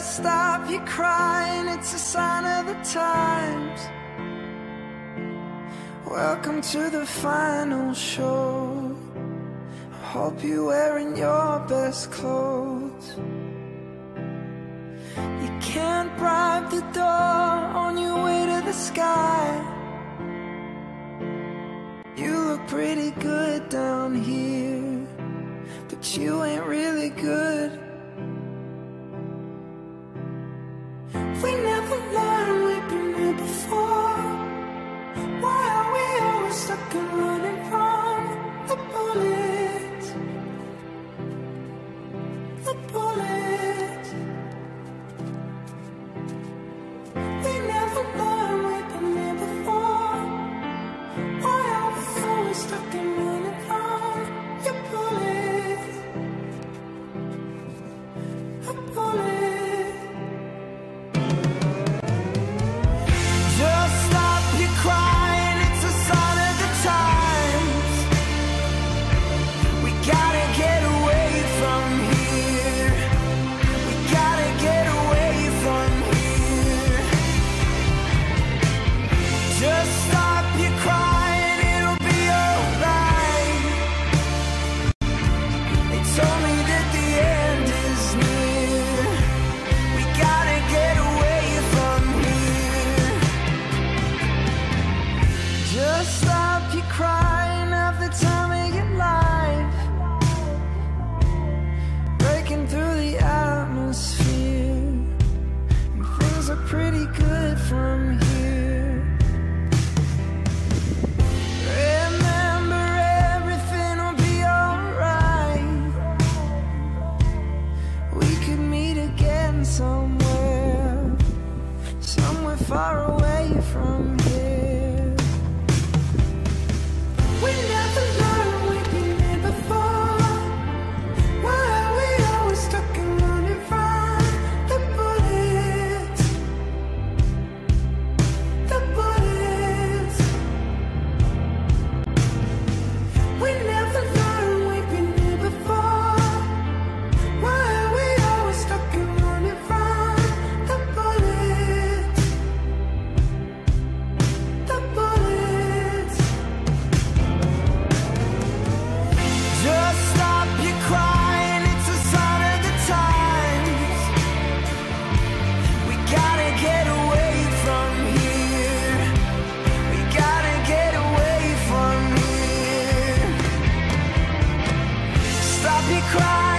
Just stop your crying, it's a sign of the times. Welcome to the final show. I hope you're wearing your best clothes. You can't bribe the door on your way to the sky. You look pretty good down here, but you ain't really good. We never learned, we've been here before. Why are we always stuck and running from the bullets? The bullets. We never learned, we've been here before. Why are we always stuck and running from your bullets? The bullets. Crying, it's a sign of the times. We gotta get away from here. We gotta get away from here. Just stop your crying, it'll be alright. They told me that the end is near. We gotta get away from here. Just stop your crying, have the time of your life. Breaking through the atmosphere, and things are pretty good from here. Remember, everything will be alright. We could meet again somewhere, somewhere far away from here. We never learned, we've been here before. Why are we always stuck and running from the bullets? The bullets. We never learned, we've been here before. Why are we always stuck and running from the bullets? The bullets. Just stop your crying, it's a sign of the times. We gotta get away from here. We gotta get away from here. Stop your crying.